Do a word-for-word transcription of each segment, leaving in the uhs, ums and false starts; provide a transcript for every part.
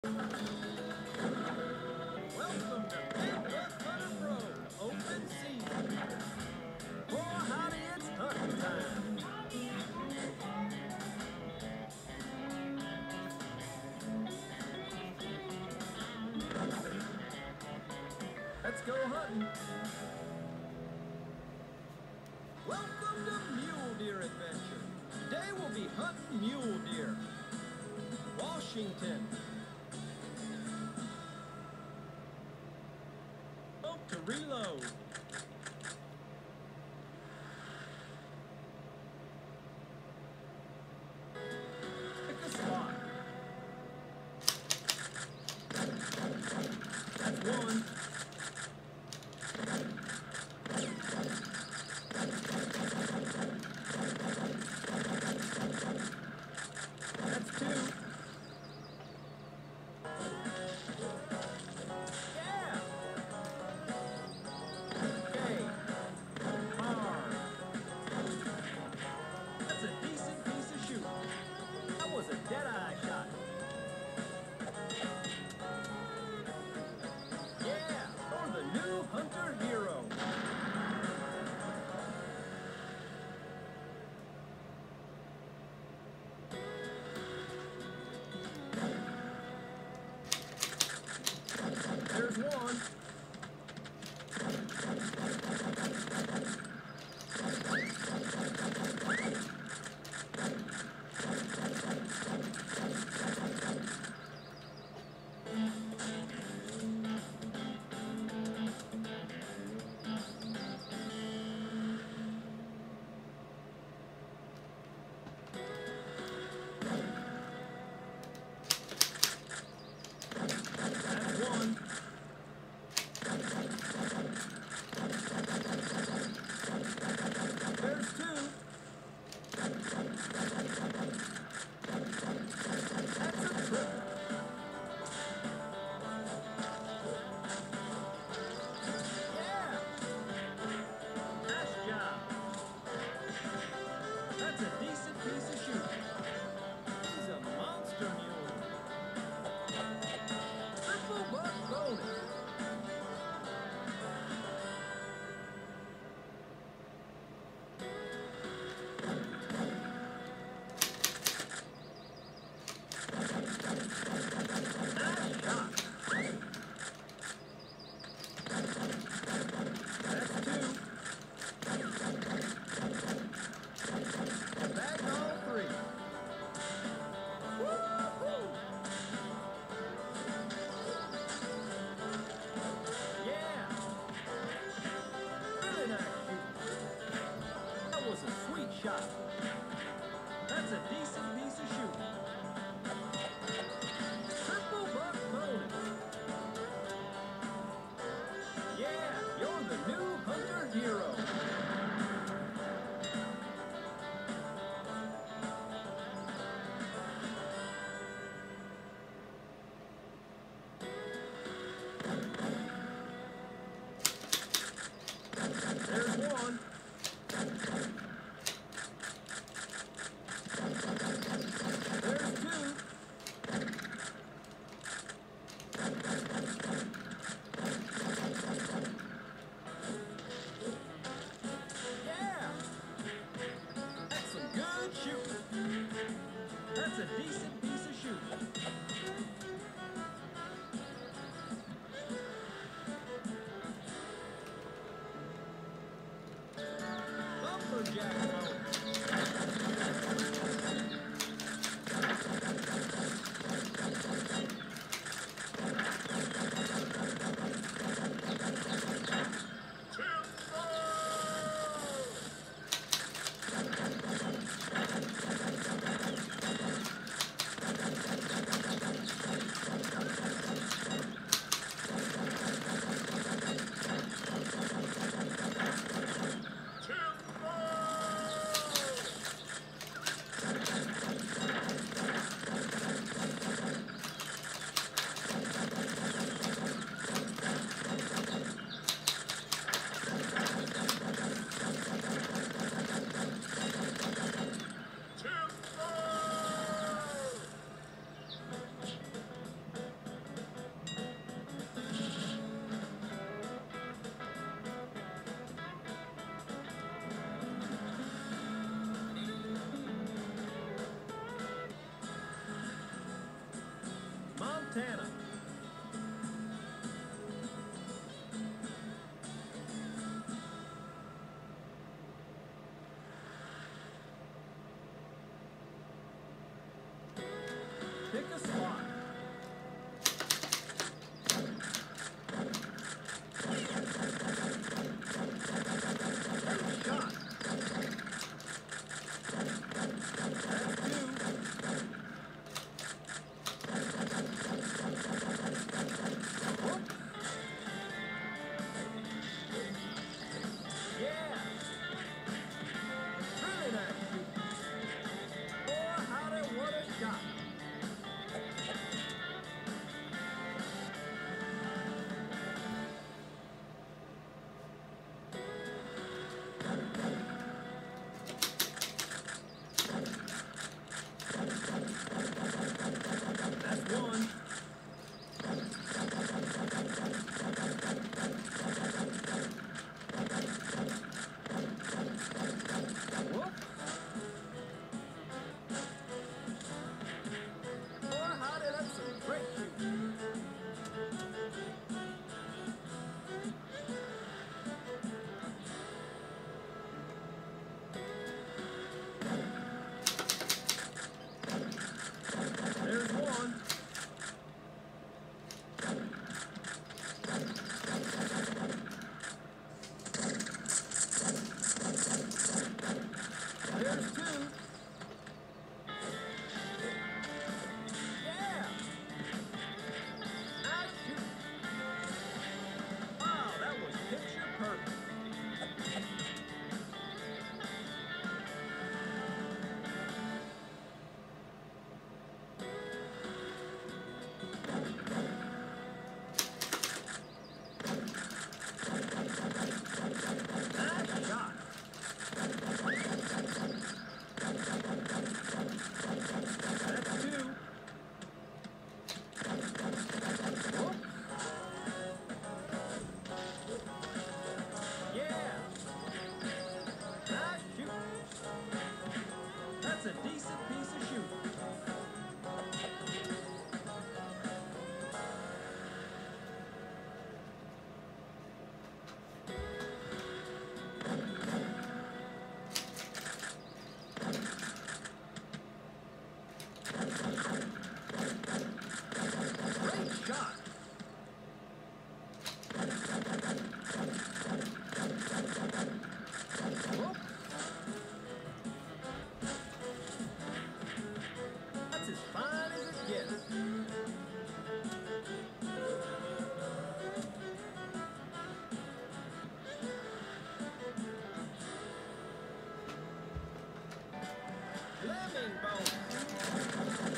Welcome to Big Buck Hunter Pro Open Season. Boy, howdy, it's hunting time. Let's go hunting. Welcome to Mule Deer Adventure. Today we'll be hunting mule deer. Washington. Oh, to reload. Pick a spot. That's one. That's two. Yeah. Okay. Hard. That's a decent piece of shooting. That was a dead-eye shot. Yeah, or the new hunter hero. There's one. That's one. There's two. That's a triple. Yeah. Nice job. That's a decent piece of shooting. He's a monster mule. Triple buck bonus. Nice shot. That's two. Bagged all three. Woo-hoo! Yeah. Really nice shooting. That was a sweet shot. That's a decent piece of shooting. Triple buck bonus. Yeah, you're the new hunter hero. There's one. There's two. Yeah. That's some good shooting. That's a decent piece of shooting. Lumberjack mode. Montana. Pick a spot. Great shot. That's two. Whoop. Yeah. Really nice shooting. Boy, howdy, what a shot. That's one. Whoop. Boy, howdy, that's some great shooting. There's one. There's two. Yeah. Nice shooting. Wow, that was picture perfect. Nice shot. That's two. Whoop. Yeah. Nice shooting. That's a decent piece of shooting. Great shot. Whoop. That's as fine as it gets. Fleming bone.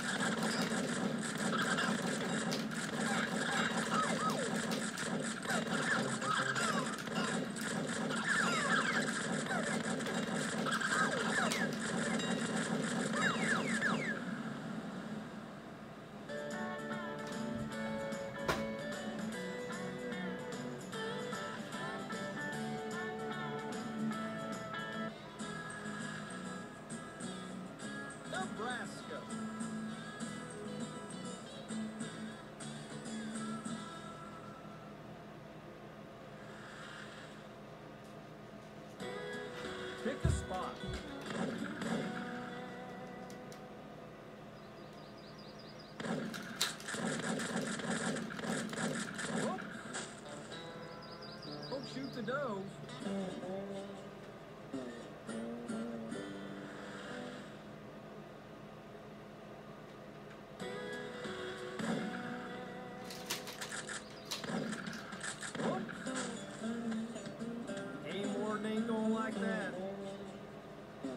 Nebraska. Pick a spot. Whoop. Don't shoot the doe. Whoop. Game warden ain't gonna like that.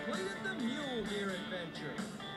completed the Mule Deer adventure.